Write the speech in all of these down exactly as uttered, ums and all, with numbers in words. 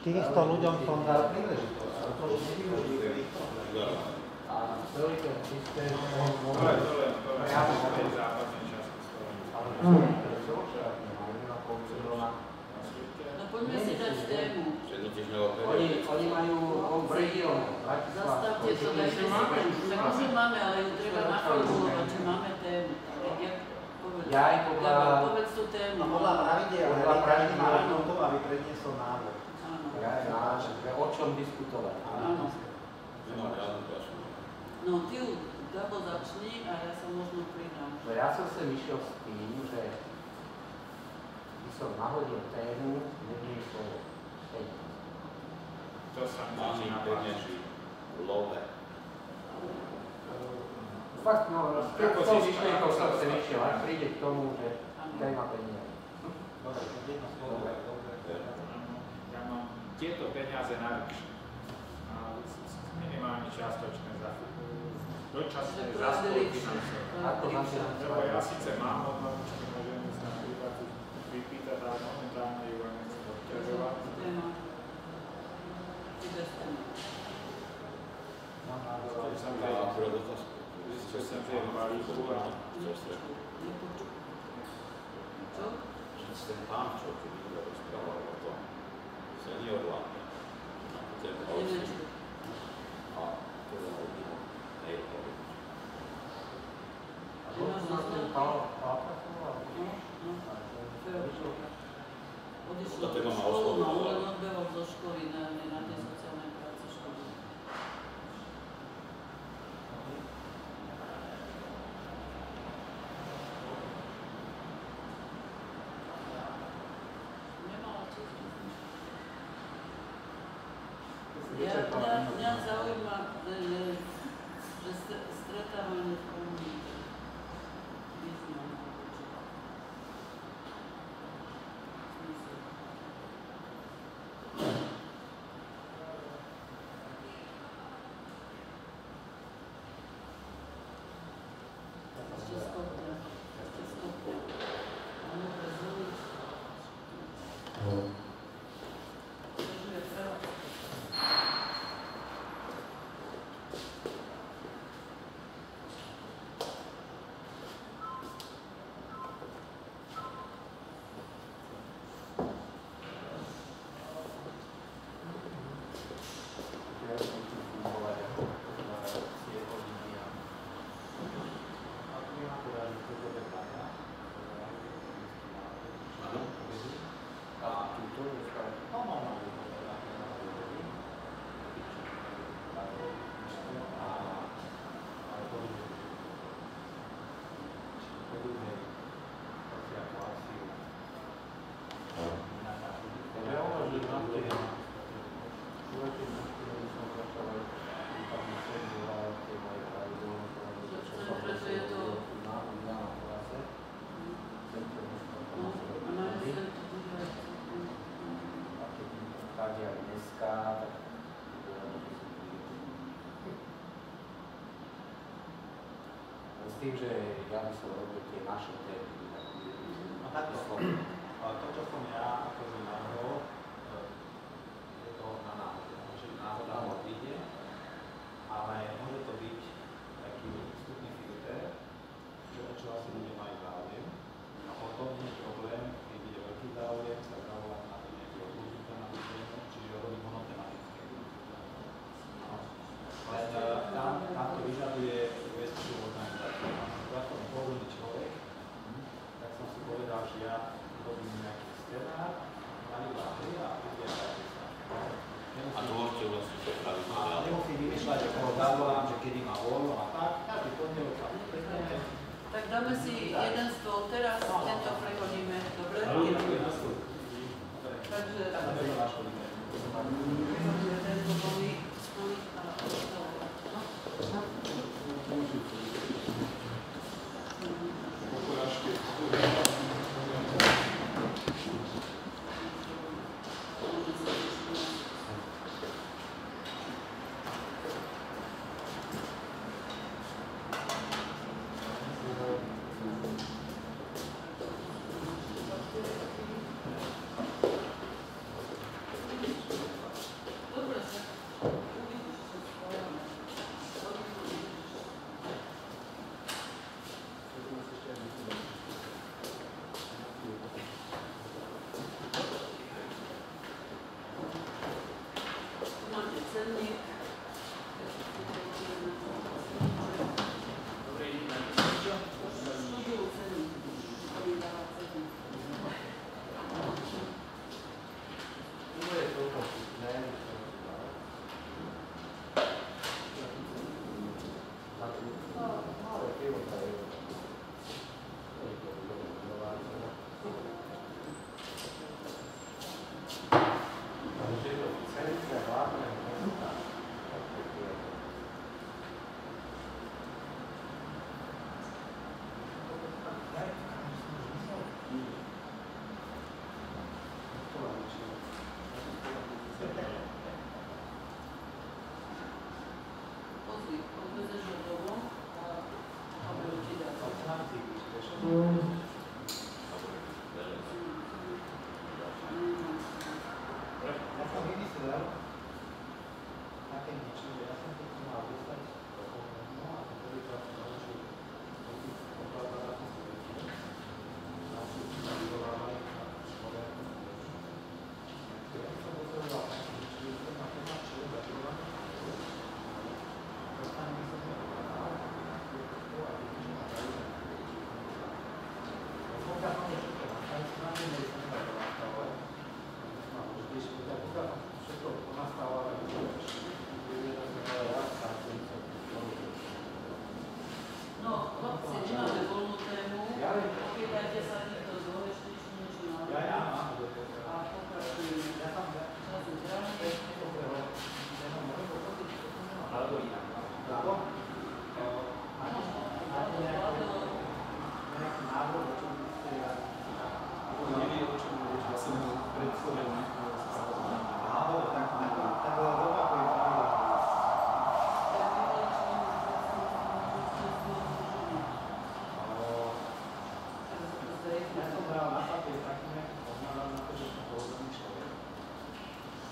štyristo ľuďom som dal príležitosť. A celý ten systém môže priamo hovoriť západnej časti Slovenska. No poďme si dať tému. Oni, oni majú región. Zastavte to, dajte si tému. Tak my máme, ale ju treba naformulovať, že máme tému. Ja aj podľa... Povedz tú tému. Podľa pravidel, podľa pravidel má minútu, aby predniesol návrh. Ja aj návrh, že o čom diskutovať. Áno. No, ty ju, Gabo, začni a ja sa možno pridám. Že ja som sem išiel s tým, že by som nahodil tému, nevniesol peniaz. To sa mi páči. Love. Fakt, no, s tou myšlienkou som sem išiel, ak príde k tomu, že téma peniaz. Dobre, jedno slovo. Ja mám tieto peniaze navyše. Minimálne čiastočné dočasné zastupy. Lebo ja síce mám odnovičky, môžem sa napríklad vypýtať, ale momentálne ju len nechcem obťažovať. Čo som tie v balíku a... Čo? Ten pán, čo keď videl, rozprával o tom, senior vládne, ten osím, a teda hodinu nejde. A to sú na ten pál, pálka? Odišlo do školu, no, len odbehol zo školy, ne na tej sociálnej práci školy. Ja, mňa, mňa zaujíma, že stretávanie v komunite. Význam. Ešte skopne. Ešte skopne. Áno, prezvoliť. Prežuje veľa. S tým, že ja by som robil tie naše témy. A takto som. To, čo som ja akože navrhol, je to na náhode. Že náhoda odíde, ale môže to byť taký vstupný filter, že o čo asi ľudia majú záujem. A potom nie je problém, keď bude veľký záujem, sa zavolať na to nejaký odlúčiteľ na tú tému, čiže robiť monotematické. Len tam, tam to vyžaduje väčšiu organizáciu. Ja som pohodlný človek, tak som si povedal, že ja robím nejaký scenár,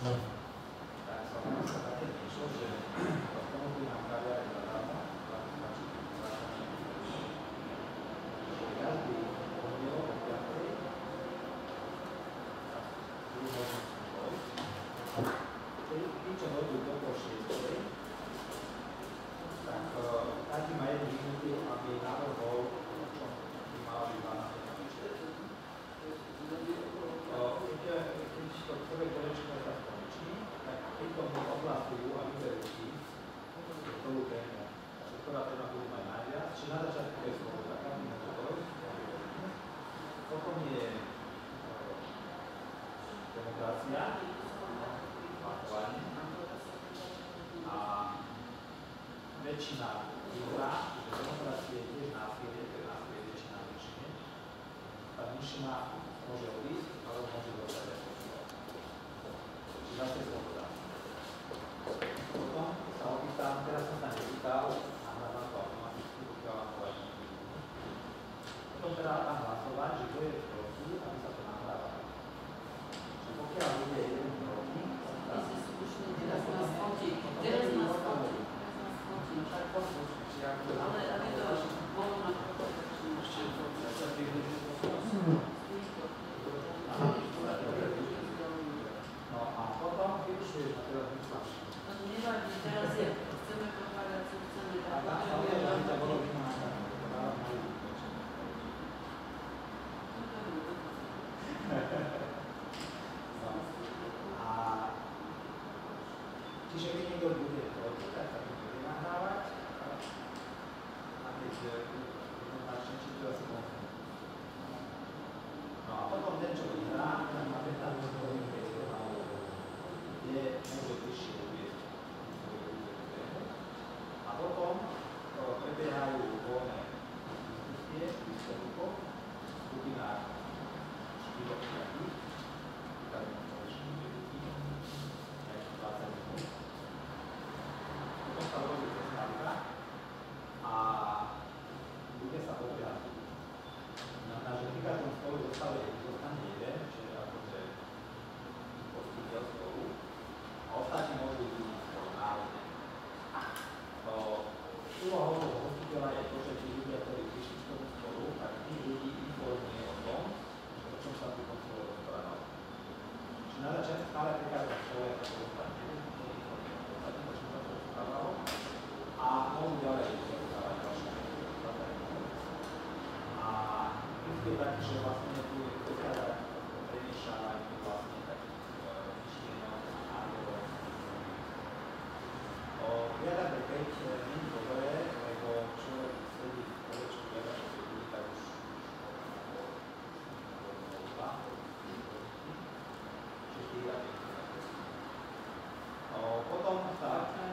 tak som sa také niečo, že to pomohli nám kaviare zadarmo, každý pondelok o piatej tu možno dojsť. Tí, čo dojdú do pol šiestej, tak každý má jednu minútu, aby navrhol, čo by mala byť dvanásť minút. Keď to prvé kolečko sa skončí, tak pri tom ohlasujú a vyberú si prvú tému. Takže prvá téma bude mať najviac, čiže na začiatku je sloboda, každý môže dojsť. Potom je demokracia, hlasovanie a väčšina vyhrá, čiže demokracie je tiež násilie, to je násilie väčšina väčšine. Tá menšina môže odísť, ale môže dostať aj počúvať. Čiže zase sloboda. Potom sa opýtam, teraz som sa nepýtal, nahrávam to automaticky, pokiaľ vám to aj potom teda dám hlasovať, že to je proti, aby sa to nahrávalo. Čiže pokiaľ bude jeden proti, teraz nás fotí, teraz nás fotí, tak poslušný, ale aby to bolo na no a potom vyrušuješ na teraz vyslaš. To nevadí, teraz je, chceme propagáciu, chceme A tam sa vie, že by ťa bolo vidno na kameru, to dávam na ľudí. A čiže keď niekto bude proti, tak sa to bude nahrávať a keď jednoznačne, či to asi konflikt. No a potom ten, čo vyhrá, ten má pätnásť minút priestor na úlohu, kde môže bližšie uviesť svoju tému. A potom prebiehajú voľné diskusie v výsledkoch v skupinách štyroch piatich, tak spoločných ľudí, nejakých dvadsať minút. Potom sa urobí prestávka a bude sa pobiehať. Znamená, že pri každom stolu zostane jeden, čiže akože hostiteľ stolu, a ostatní môžu ísť na stolu náhodne. Úlohou toho hostiteľa je to, že tí ľudia, ktorí prišli k tomu stolu, tak tých ľudí informuje o tom, že o čom sa pri tom stole rozprávalo. Čiže na začiatku stále pri každom stole sa to dostane jeden, ktorý informuje o tom, o čom sa to rozprávalo, a môžu ďalej rozprávať ďalšie a je taký, že vlastne tu je dokáza premiešávanie vlastne takých myšlienok a názorov. Viac ako keď nie je dobré, lebo človek sedí v kolečku viac ako keď ľudí, tak už dva, čiže štyri a päť. Potom sa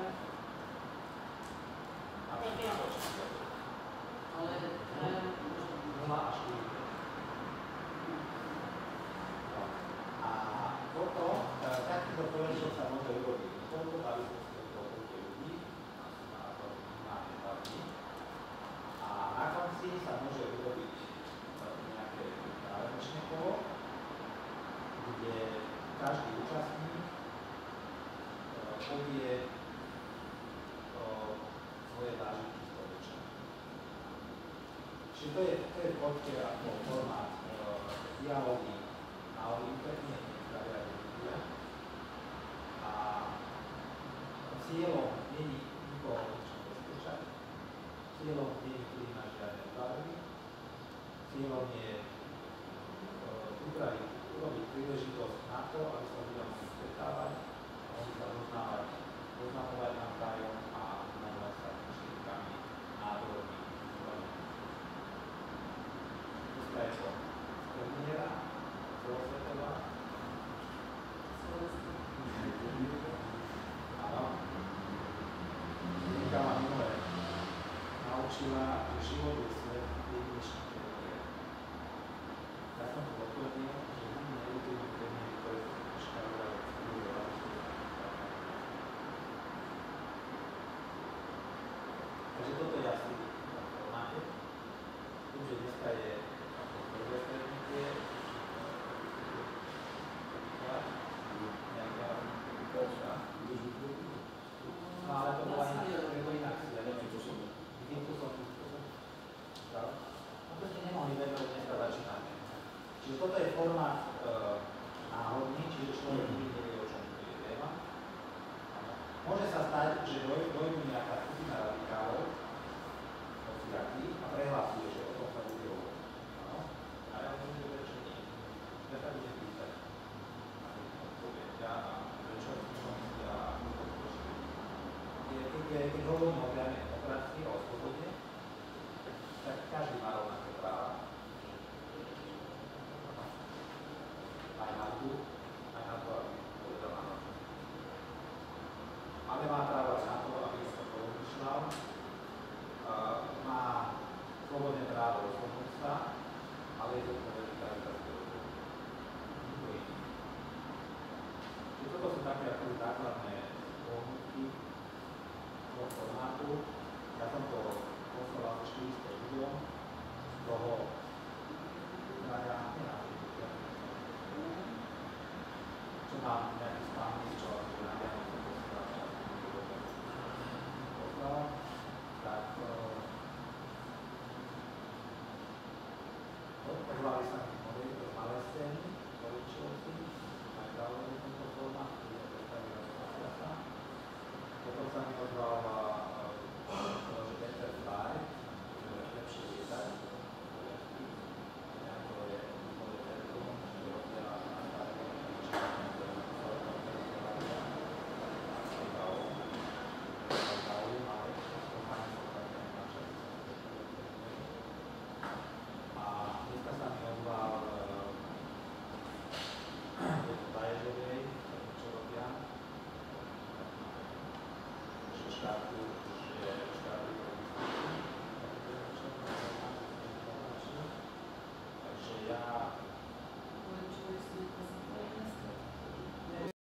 ale nula a štyri. A potom takýto kolečko sa môže urobiť toľko, aby sme si to toľko ľudí, na to minimálne dva dní. A na konci sa môže urobiť nejaké záverečné kolo, kde každý účastník povie svoje zážitky z toho večera. Čiže to je, to je v podstate ako formát dialógy na interne, niektoré ľudia. A cieľom nie je nikoho niečo bezpečať, cieľom nie je prijímať žiadne závery, cieľom je upraviť, urobiť príležitosť na to, aby sa ľudia mohli stretávať, mohli sa roznávať, roznamovať navzájom a vymenovať sa myšlienkami, názormi, úvahami. Dneska je to premiéra, celosvetová. Áno. Dneska ma minule naučila, že život je svet jedinečný premiér. Ja som to potvrdil, že nikdy nevidím premiéry, ktoré sú škaredové v ľudí. Takže toto je asi v formáte. Tým, že dneska je prvé stretnutie, nejaká mám nejaký spánky, čo akože nájdem to posledná poslala, tak odpozvali sa mi modely, to malé scény, poličilo si, aj dalo do tomto forma, kde je predstavila spásia sa. Potom sa mi ozvala, že Peter Fly, že je lepšie lietať, nejako je boli centrum, že rozdiela na staré, a dneska sa mi ozval je to Baježovej, čo robia, že štátu